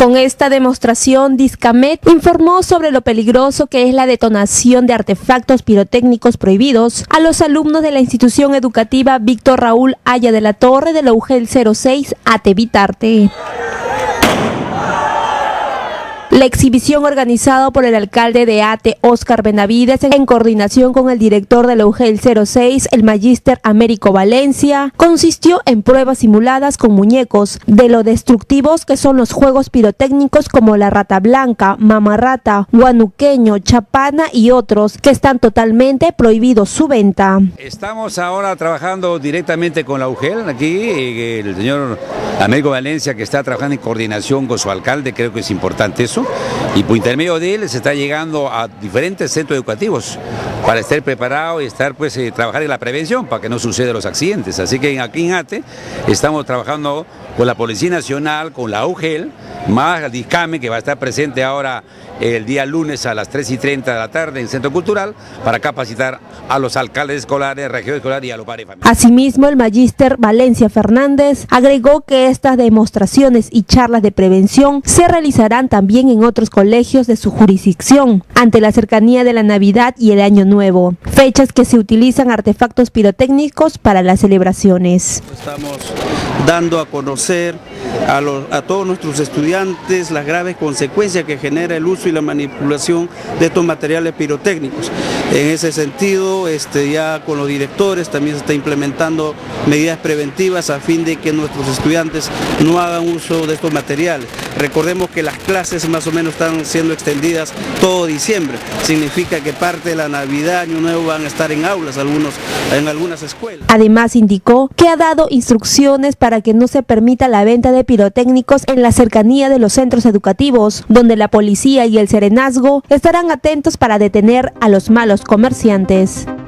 Con esta demostración, Discamet informó sobre lo peligroso que es la detonación de artefactos pirotécnicos prohibidos a los alumnos de la institución educativa Víctor Raúl Haya de la Torre de la UGEL 06 ATE Vitarte. La exhibición, organizada por el alcalde de ATE, Óscar Benavides, en coordinación con el director de la UGEL 06, el magíster Américo Valencia, consistió en pruebas simuladas con muñecos de lo destructivos que son los juegos pirotécnicos como la rata blanca, mamarrata, guanuqueño, chapana y otros que están totalmente prohibidos su venta. Estamos ahora trabajando directamente con la UGEL, aquí el señor Américo Valencia, que está trabajando en coordinación con su alcalde, creo que es importante eso. Y por intermedio de él se está llegando a diferentes centros educativos para estar preparado y estar trabajar en la prevención para que no sucedan los accidentes. Así que aquí en ATE estamos trabajando con la Policía Nacional, con la UGEL, más el Discamet, que va a estar presente ahora el día lunes a las 3:30 de la tarde en el Centro Cultural para capacitar a los alcaldes escolares, región escolar y a los padres de familia. Asimismo, el magíster Valencia Fernández agregó que estas demostraciones y charlas de prevención se realizarán también en otros colegios de su jurisdicción, ante la cercanía de la Navidad y el Año Nuevo, fechas que se utilizan artefactos pirotécnicos para las celebraciones. Estamos dando a conocer a todos nuestros estudiantes las graves consecuencias que genera el uso y la manipulación de estos materiales pirotécnicos. En ese sentido, ya con los directores también se está implementando medidas preventivas a fin de que nuestros estudiantes no hagan uso de estos materiales. Recordemos que las clases más o menos están siendo extendidas todo diciembre. Significa que parte de la Navidad, Año Nuevo van a estar en aulas en algunas escuelas. Además, indicó que ha dado instrucciones para que no se permita la venta de pirotécnicos en la cercanía de los centros educativos, donde la policía y el serenazgo estarán atentos para detener a los malos comerciantes.